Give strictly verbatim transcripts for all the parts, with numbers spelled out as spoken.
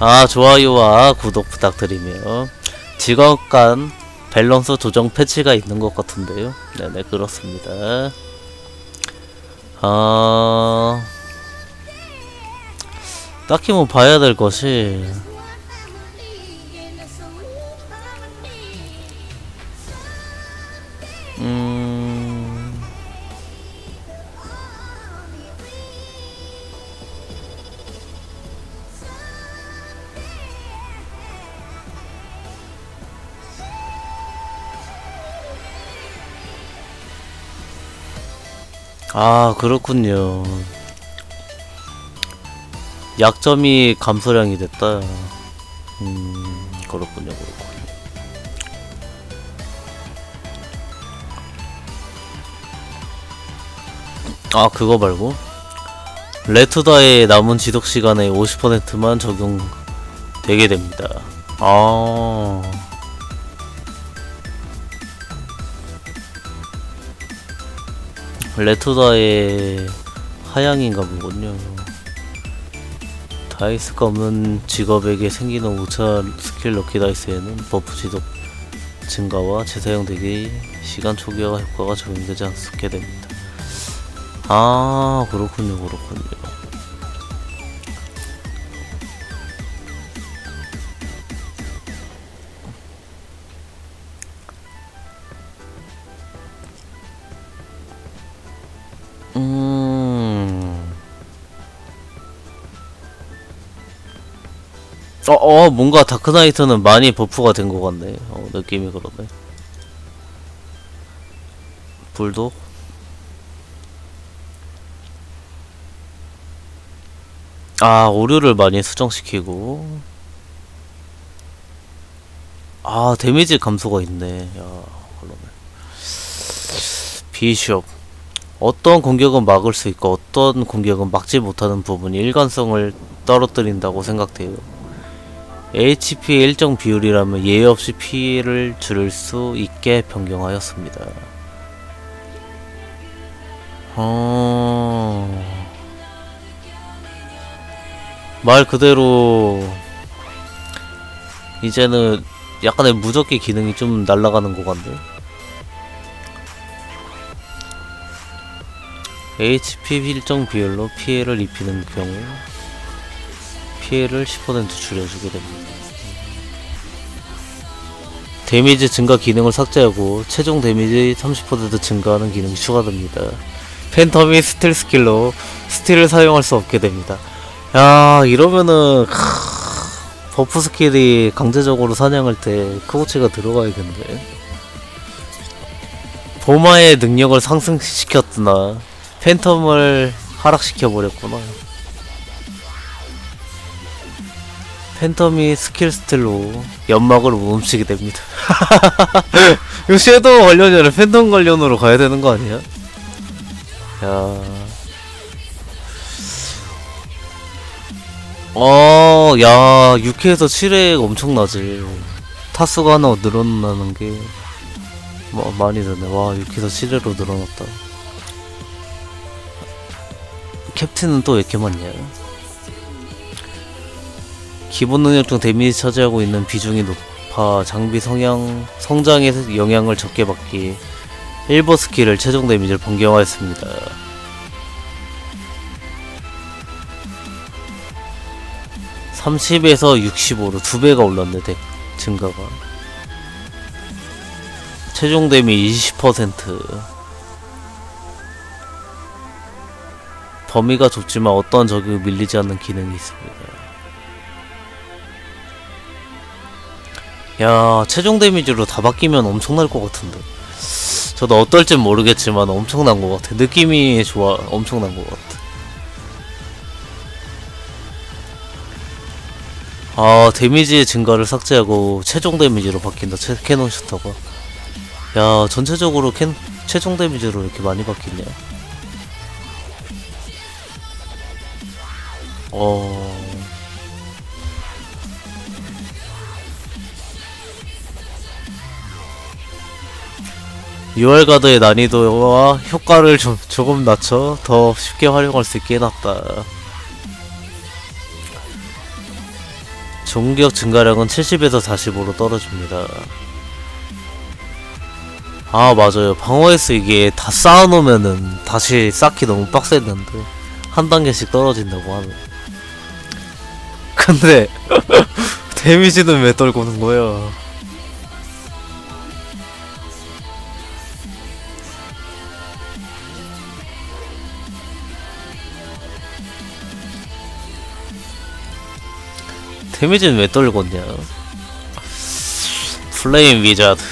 아, 좋아요와 구독 부탁드리며 직업 간 밸런스 조정 패치가 있는 것 같은데요. 네네, 그렇습니다. 아, 딱히 뭐 봐야 될 것이 음 아, 그렇군요. 약점이 감소량이 됐다. 음, 그렇군요, 그렇군요. 아, 그거 말고 레투다의 남은 지속 시간의 오십 퍼센트만 적용되게 됩니다. 아, 레투다의 하향인가 보군요. 다이스가 없는 직업에게 생기는 오차 스킬 럭키 다이스에는 버프 지속 증가와 재사용되기 시간 초기화 효과가 적용되지 않게 됩니다. 아, 그렇군요, 그렇군요. 음, 어, 어, 뭔가 다크나이트는 많이 버프가 된 것 같네. 어, 느낌이 그러네. 불독? 아, 오류를 많이 수정시키고. 아, 데미지 감소가 있네. 야, 그러네. 비숍. 어떤 공격은 막을 수 있고 어떤 공격은 막지 못하는 부분이 일관성을 떨어뜨린다고 생각돼요. 에이치피의 일정 비율이라면 예외 없이 피해를 줄일 수 있게 변경하였습니다. 어... 말 그대로 이제는 약간의 무적기 기능이 좀 날아가는 것 같네. 에이치피 일정 비율로 피해를 입히는 경우 피해를 십 퍼센트 줄여주게 됩니다. 데미지 증가 기능을 삭제하고 최종 데미지 삼십 퍼센트 증가하는 기능이 추가됩니다. 팬텀이 스틸 스킬로 스틸을 사용할 수 없게 됩니다. 야, 이러면은 크... 버프 스킬이 강제적으로 사냥할 때 크고치가 들어가야겠네. 보마의 능력을 상승시켰으나 팬텀을 하락시켜버렸구나. 팬텀이 스킬 스틸로 연막을 움직이게 됩니다. 이거 섀도우 관련이 아니라 팬텀 관련으로 가야 되는 거 아니야? 야, 어, 야, 육 회에서 칠 회 엄청나지. 타수가 하나 늘어나는 게 뭐, 많이 되네. 와, 육 회에서 칠 회로 늘어났다. 캡틴은 또 왜 이렇게 많냐? 기본 능력 중 데미지 차지하고 있는 비중이 높아 장비 성향, 성장에 영향을 적게 받기 일버 스킬을 최종 데미지를 변경하였습니다. 삼십에서 육십오로 두 배가 올랐네, 덱 증가가. 최종 데미지 이십 퍼센트. 범위가 좁지만 어떠한 적이 밀리지 않는 기능이 있습니다. 야, 최종 데미지로 다 바뀌면 엄청날 것 같은데. 저도 어떨진 모르겠지만 엄청난 것 같아. 느낌이 좋아. 엄청난 것 같아. 아, 데미지 증가를 삭제하고 최종 데미지로 바뀐다. 채, 캐논 슈터가. 야, 전체적으로 캔, 최종 데미지로 이렇게 많이 바뀌냐. 어... 유알가드의 난이도와 효과를 좀 조금 낮춰 더 쉽게 활용할 수 있게 해놨다. 공격 증가량은 칠십에서 사십오로 떨어집니다. 아 맞아요, 방어에서 이게 다 쌓아놓으면은 다시 쌓기 너무 빡셌는데 한 단계씩 떨어진다고 하네. 근데 데미지는 왜 떨구는 거야? 데미지는 왜 떨궜냐? 플레임 위자드.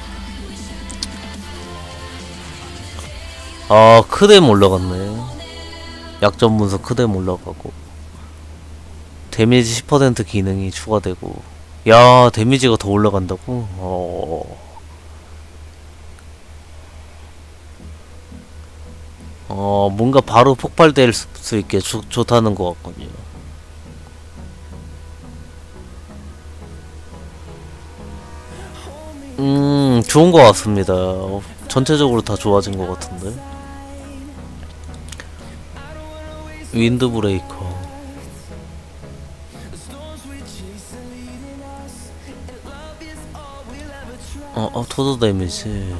아, 크뎀 올라갔네. 약점 분석 크뎀 올라가고 데미지 십 퍼센트 기능이 추가되고. 야, 데미지가 더 올라간다고? 어... 어, 뭔가 바로 폭발될 수 있게 주, 좋다는 것 같군요. 음, 좋은 것 같습니다. 어, 전체적으로 다 좋아진 것 같은데. 윈드 브레이커. 어, 어, 토드 데미지.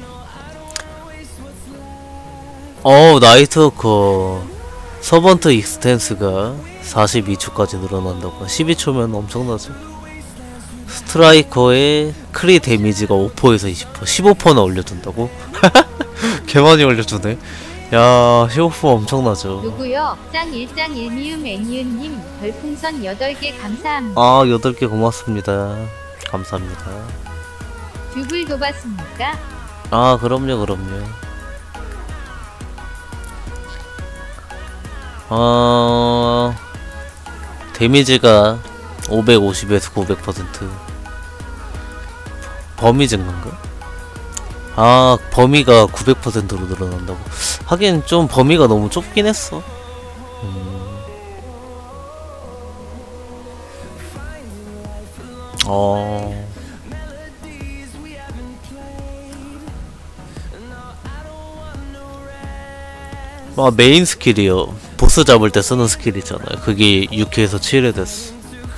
어, 나이트워커. 서번트 익스텐스가 사십이 초까지 늘어난다고. 십이 초면 엄청나죠? 스트라이커의 크리 데미지가 오 퍼센트에서 이십 퍼센트, 십오 퍼센트나 올려준다고? 개많이 올려주네. 야, 십오 퍼센트 엄청나죠. 누구요? 짱 일짱 일미음 애니은님 별풍선 여덟 개 감사합니다. 아, 여덟 개 고맙습니다. 감사합니다. 듀블 도봤습니까? 아, 그럼요, 그럼요. 어... 데미지가 오백오십에서 구백 퍼센트. 범위 증가인가? 아, 범위가 구백 퍼센트로 늘어난다고. 하긴 좀 범위가 너무 좁긴 했어. 음. 어... 아, 메인 스킬이요. 보스 잡을 때 쓰는 스킬이잖아요. 그게 육 회에서 칠 회 됐어.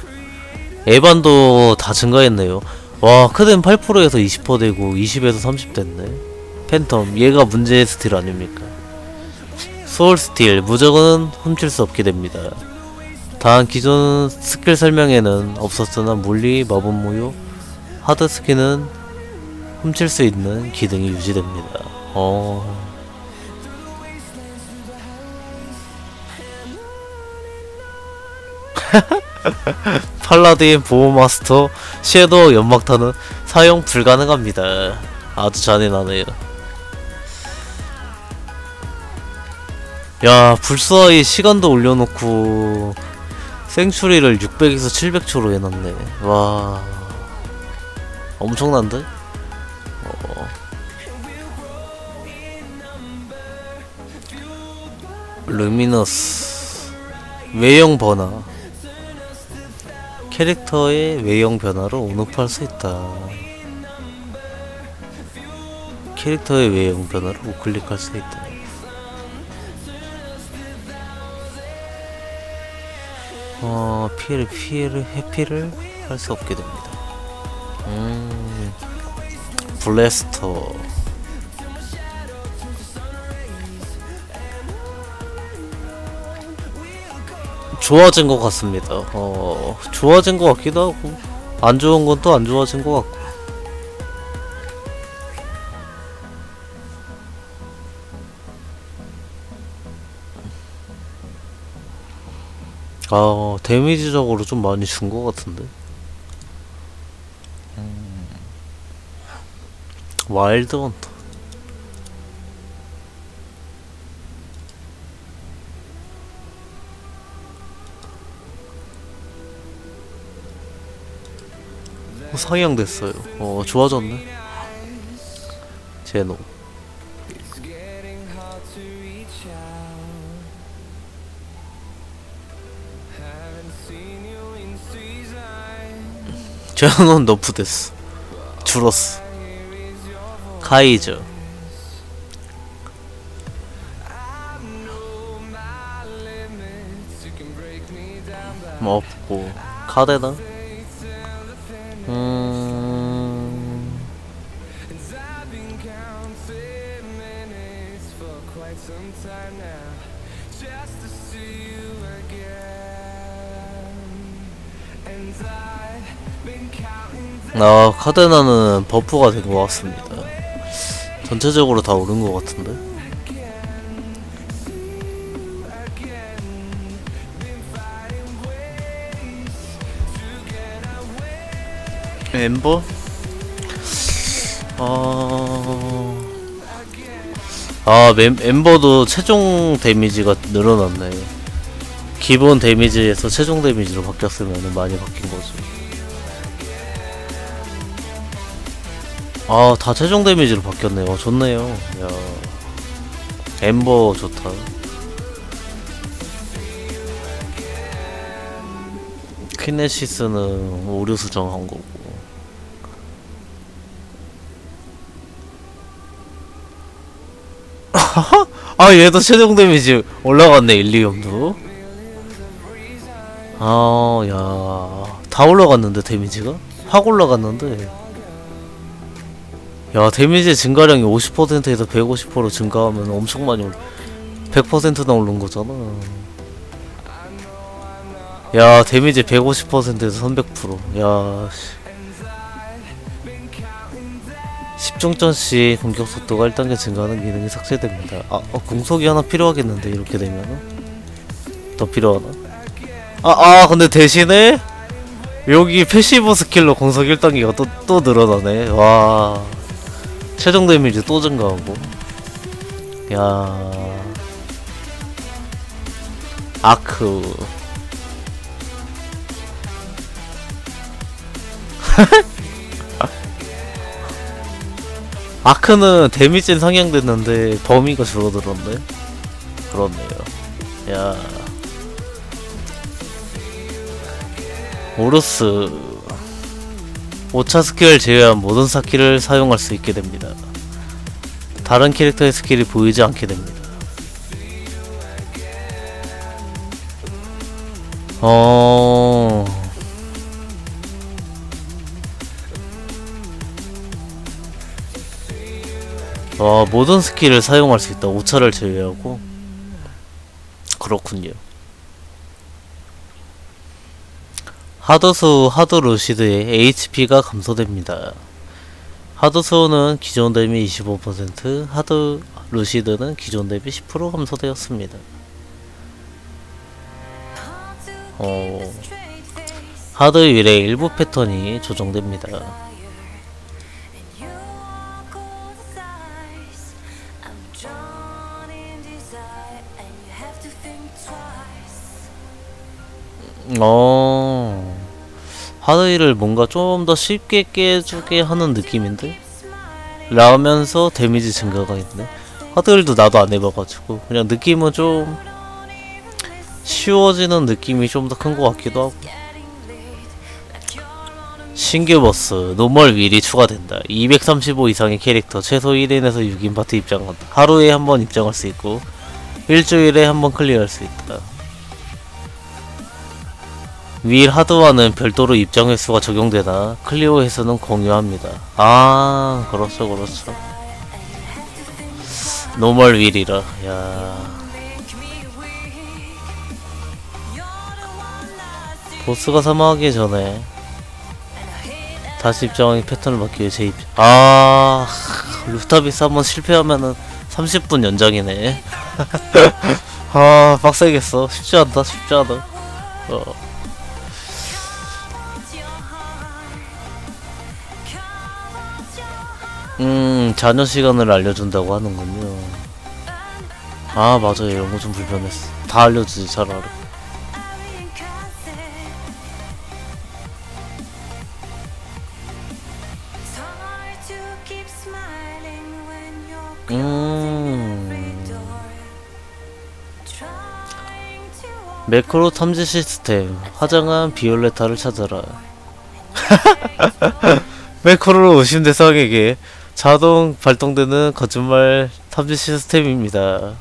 에반도 다 증가했네요. 와, 크뎀 팔 퍼센트에서 이십 퍼센트 되고 이십에서 삼십 됐네. 팬텀, 얘가 문제의 스틸 아닙니까? 소울 스틸, 무적은 훔칠 수 없게 됩니다. 단 기존 스킬 설명에는 없었으나 물리, 마법 무효, 하드 스킬은 훔칠 수 있는 기능이 유지됩니다. 어... 팔라딘, 보호마스터, 섀도우, 연막탄은 사용 불가능합니다. 아주 잔인하네요. 야, 불사의 시간도 올려놓고 생추리를 육백에서 칠백 초로 해놨네. 와, 엄청난데? 어. 루미너스 외형 번화. 캐릭터의 외형 변화를 온오프할 수 있다. 캐릭터의 외형 변화를 우클릭할 수 있다. 어, 피해를, 피해를, 회피를 할 수 없게 됩니다. 음, 블래스터. 좋아진 것 같습니다. 어, 좋아진 것 같기도 하고, 안 좋은 건 또 안 좋아진 것 같고. 아, 데미지적으로 좀 많이 준 것 같은데. 음. 와일드 헌터. 어, 상향됐어요. 어, 좋아졌네. 제노. 제노는 너프됐어. 줄었어. 카이저. 뭐 없고 카데나? 음... 아, 카데나는 버프가 된 것 같습니다. 전체적으로 다 오른 것 같은데? 엠버? 어... 아, 멤, 엠버도 최종 데미지가 늘어났네. 기본 데미지에서 최종 데미지로 바뀌었으면 많이 바뀐 거죠. 아, 다 최종 데미지로 바뀌었네요. 어, 좋네요. 야, 엠버 좋다. 키네시스는 오류 수정한 거고. 아, 얘도 최종 데미지 올라갔네. 일리엄도. 아, 야, 다 올라갔는데 데미지가? 확 올라갔는데. 야, 데미지 증가량이 오십 퍼센트에서 백오십 퍼센트 증가하면 엄청 많이 올, 백 퍼센트나 오른 거잖아. 야, 데미지 백오십 퍼센트에서 삼백 퍼센트. 야, 십중전시 공격 속도가 일 단계 증가하는 기능이 삭제됩니다. 아, 어, 공속이 하나 필요하겠는데, 이렇게 되면은? 더 필요하나? 아, 아, 근데 대신에, 여기 패시브 스킬로 공속 일 단계가 또, 또 늘어나네. 와. 최종 데미지 또 증가하고. 야. 아크. 아크는 데미지는 상향됐는데 범위가 줄어들었네. 그렇네요. 야. 오르스. 오 차 스킬을 제외한 모든 스킬을 사용할 수 있게 됩니다. 다른 캐릭터의 스킬이 보이지 않게 됩니다. 어... 와, 모든 스킬을 사용할 수 있다. 오 차를 제외하고. 그렇군요. 하드수 하드 루시드의 에이치피가 감소됩니다. 하드수는 기존 대비 이십오 퍼센트, 하드 루시드는 기존 대비 십 퍼센트 감소되었습니다. 어, 하드 윌의 일부 패턴이 조정됩니다. 어, 하드힐을 뭔가 좀 더 쉽게 깨주게 하는 느낌인데? 라면서 데미지 증가가 있네. 하드힐도 나도 안 해봐가지고 그냥 느낌은 좀 쉬워지는 느낌이 좀 더 큰 것 같기도 하고. 신규 보스 노멀 윌이 추가된다. 이백삼십오 이상의 캐릭터 최소 일 인에서 육 인 파티 입장한다. 하루에 한 번 입장할 수 있고 일주일에 한 번 클리어할 수 있다. 윌 하드와는 별도로 입장 횟수가 적용되나 클리어 횟수는 공유합니다. 아, 그렇죠, 그렇죠. 노멀 윌이라. 야, 보스가 사망하기 전에 다시 입장하기 패턴을 받기 위해 재입. 아, 루타비스 한번 실패하면은 삼십 분 연장이네. 아, 빡세겠어. 쉽지 않다, 쉽지 않아. 어. 음, 자녀 시간을 알려준다고 하는군요. 아, 맞아요. 이런 거 좀 불편했어. 다 알려주지, 차라리. 음. 매크로 탐지 시스템. 화장한 비올레타를 찾아라. 매크로로 의심 대상에게 자동 발동되는 거짓말 탐지 시스템입니다.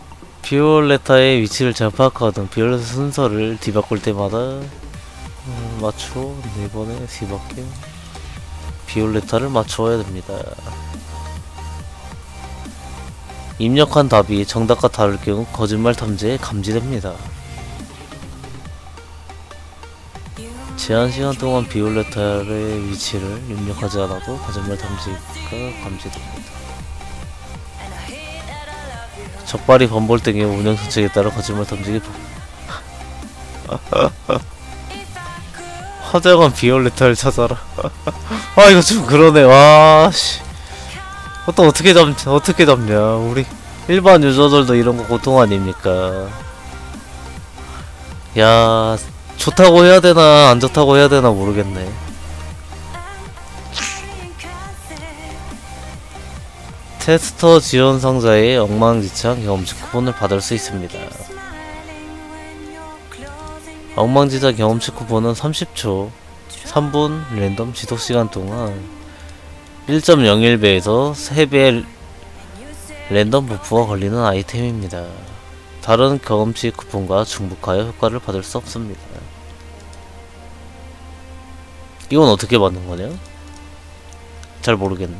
비올레타의 위치를 잘 파악하던 비올레타 순서를 뒤바꿀 때마다 음... 맞추고 네 번에 뒤바퀴 비올레타를 맞추어야 됩니다. 입력한 답이 정답과 다를 경우 거짓말 탐지에 감지됩니다. 제한 시간 동안 비올레타의 위치를 입력하지 않아도 거짓말 탐지가 감지됩니다. 적발이 번볼등의 운영 정책에 따라 거짓말 탐지기 화장한 비올레타를 찾아라. 아 이거 좀 그러네. 와씨 또 어떻게 잡 어떻게 잡냐. 우리 일반 유저들도 이런 거 고통 아닙니까? 야 좋다고 해야 되나 안 좋다고 해야 되나 모르겠네. 테스터 지원 상자에 엉망진창 경험치 쿠폰을 받을 수 있습니다. 엉망진창 경험치 쿠폰은 삼십 초, 삼 분 랜덤 지속시간 동안 일 점 영일 배에서 세 배 랜덤 버프가 걸리는 아이템입니다. 다른 경험치 쿠폰과 중복하여 효과를 받을 수 없습니다. 이건 어떻게 받는 거냐? 잘 모르겠네.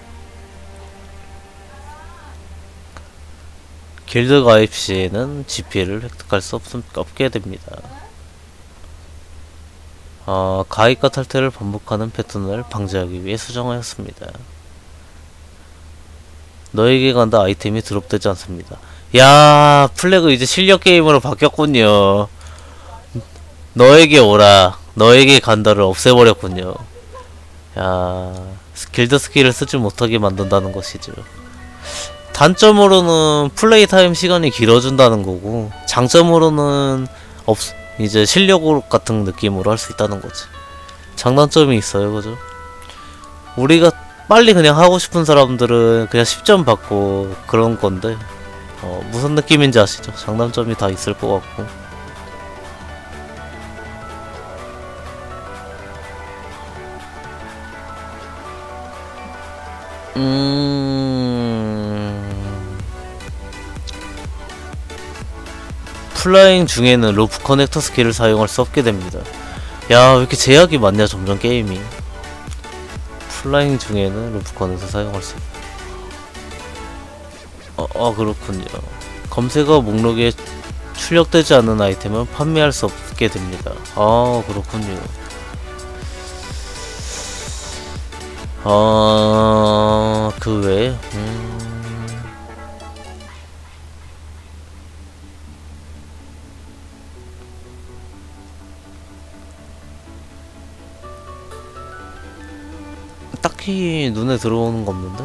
길드 가입 시에는 지피를 획득할 수 없, 없게 됩니다. 어, 가입과 탈퇴를 반복하는 패턴을 방지하기 위해 수정하였습니다. 너에게 간다 아이템이 드롭되지 않습니다. 야, 플래그 이제 실력 게임으로 바뀌었군요. 너에게 오라, 너에게 간다를 없애버렸군요. 야, 길드 스킬을 쓰지 못하게 만든다는 것이죠. 단점으로는 플레이 타임 시간이 길어진다는 거고, 장점으로는 없, 이제 실력 같은 느낌으로 할 수 있다는 거지. 장단점이 있어요, 그죠? 우리가 빨리 그냥 하고 싶은 사람들은 그냥 십 점 받고 그런 건데, 어, 무슨 느낌인지 아시죠? 장단점이 다 있을 것 같고. 음... 플라잉 중에는 로프 커넥터 스킬을 사용할 수 없게 됩니다. 야, 왜 이렇게 제약이 많냐, 점점 게임이. 플라잉 중에는 로프 커넥터 사용할 수 어, 아, 그렇군요. 검색어 목록에 출력되지 않는 아이템은 판매할 수 없게 됩니다. 아, 그렇군요. 아, 그 외에, 음... 딱히 눈에 들어오는 거 없는데?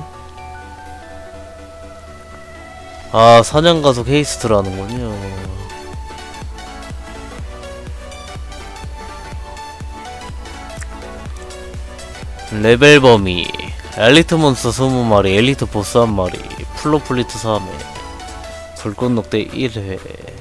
아, 사냥가속 헤이스트라는군요. 레벨 범위 엘리트 몬스터 이십 마리, 엘리트 보스 한 마리, 플로플리트 삼 회, 불꽃 녹대 일 회.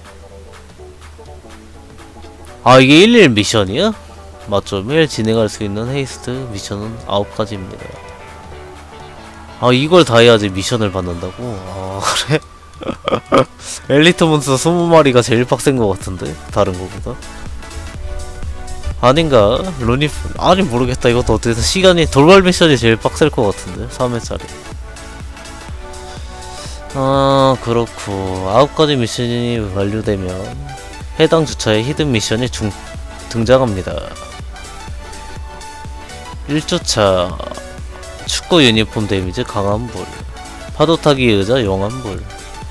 아, 이게 일일 미션이야? 맞죠? 매일 진행할 수 있는 헤이스트 미션은 아홉 가지입니다. 아, 이걸 다 해야지 미션을 받는다고? 아, 그래? 엘리트 몬스터 이십 마리가 제일 빡센 것 같은데? 다른 거보다? 아닌가? 루니, 아니 모르겠다. 이것도 어떻게 시간이, 돌발 미션이 제일 빡셀 것 같은데? 삼 회짜리. 아, 그렇고. 아홉 가지 미션이 완료되면 해당 주차에 히든 미션이 중, 등장합니다. 일 주차 축구 유니폼 데미지 강한 불, 파도타기 의자 용한 불,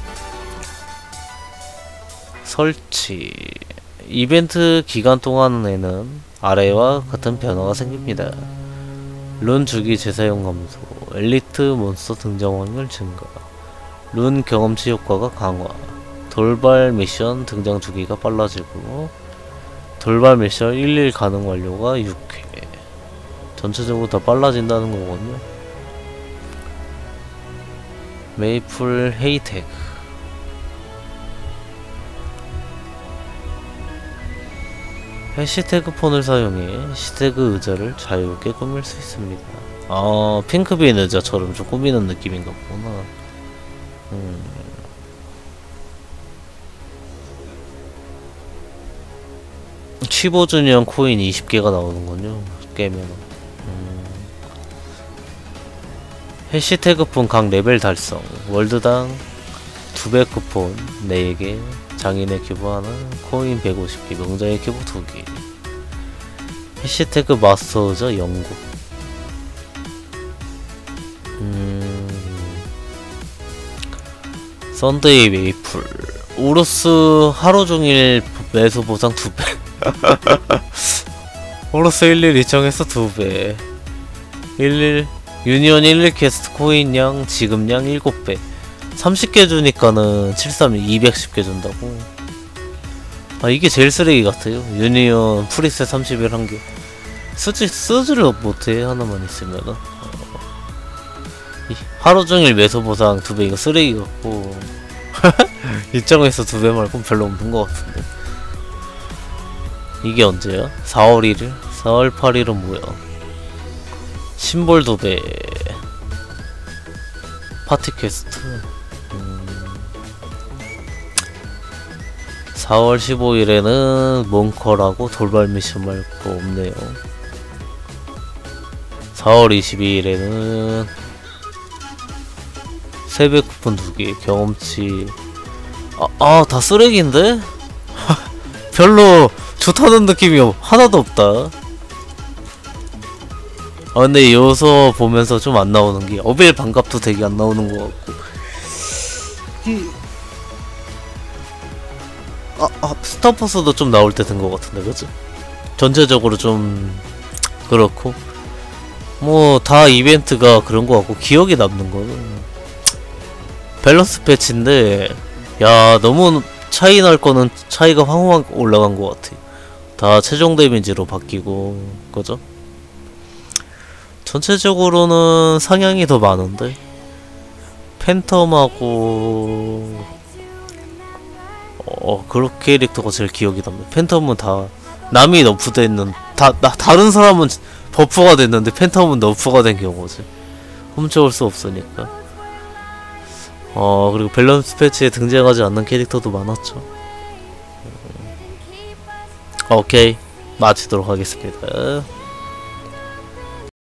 설치. 이벤트 기간 동안에는 아래와 같은 변화가 생깁니다. 룬 주기 재사용 감소, 엘리트 몬스터 등장 확률 증가, 룬 경험치 효과가 강화, 돌발 미션 등장 주기가 빨라지고, 돌발 미션 일일 가능 완료가 육 회. 전체적으로 더 빨라진다는 거거든요. 메이플 헤이텍. 해시태그 폰을 사용해 해시태그 의자를 자유롭게 꾸밀 수 있습니다. 아, 핑크빈 의자처럼 좀 꾸미는 느낌인가 보구나. 음. 십오 주년 코인 이십 개가 나오는군요. 깨면. 음. 해시태그폰 각 레벨 달성. 월드당 두 배 쿠폰 네 개. 장인의 큐브 하나. 코인 백오십 개. 명장의 큐브 두 개. 해시태그 마스터저 영국. 음. 썬데이 메이플. 오로스 하루종일 매수 보상 두 배. 오로스 일일 이청에서 두 배. 일일 유니온 일일 퀘스트 코인량 지급량 일곱 배. 삼십 개 주니까는 칠십삼 이백십 개 준다고. 아 이게 제일 쓰레기 같아요. 유니온 프리셋 삼십일 한 개. 쓰지 쓰지를 못해 하나만 있으면은. 어. 하루종일 매수 보상 두 배 이거 쓰레기 같고. 일정에서 두 배 말고 별로 없는 것 같은데. 이게 언제야? 사월 일일? 사월 팔일은 뭐야? 심볼 두 배. 파티 퀘스트. 음. 사월 십오일에는 몽커라고 돌발 미션 말고 없네요. 사월 이십이일에는 세배 쿠폰 두 개, 경험치. 아, 아, 다 쓰레기인데? 별로 좋다는 느낌이 하나도 없다. 아, 근데 요소 보면서 좀 안 나오는 게, 어빌 반갑도 되게 안 나오는 것 같고. 아, 아, 스타포스도 좀 나올 때 된 것 같은데, 그치? 전체적으로 좀, 그렇고. 뭐, 다 이벤트가 그런 것 같고, 기억에 남는 거는. 밸런스 패치인데, 야, 너무 차이 날 거는 차이가 황홀하게 올라간 것 같아. 다 최종 데미지로 바뀌고, 그죠? 전체적으로는 상향이 더 많은데, 팬텀하고, 어, 그런 캐릭터가 제일 기억이 남네. 팬텀은 다, 남이 너프돼 있는, 다, 나, 다른 사람은 버프가 됐는데, 팬텀은 너프가 된 경우지. 훔쳐올 수 없으니까. 어, 그리고 밸런스 패치에 등장하지 않는 캐릭터도 많았죠. 음. 오케이. 마치도록 하겠습니다.